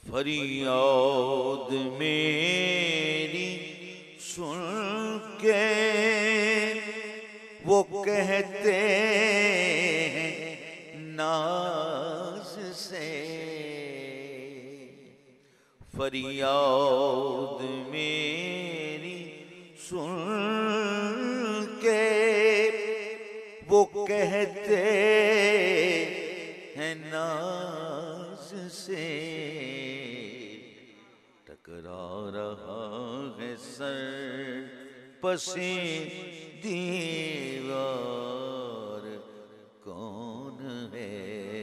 فریاد میری سن کے وہ کہتے ہیں ناز سے، فریاد میری سن کے وہ کہتے ہیں ناز سے، ٹکرا رہا ہے سر پسی دیوار، کون ہے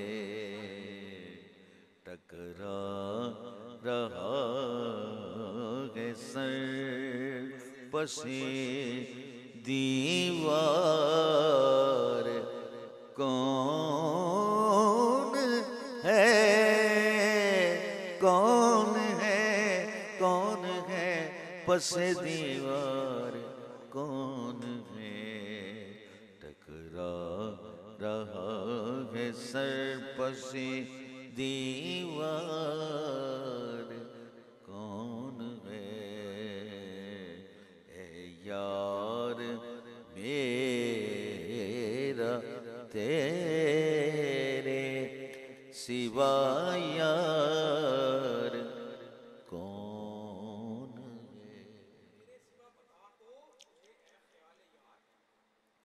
ٹکرا رہا ہے سر پسی دیوار، کون ہے کون ہے کون ہے پس دیوار، کون ہے ٹکرا رہا ہے سر پس دیوار، کون ہے اے یار میرا تیرے سوا یار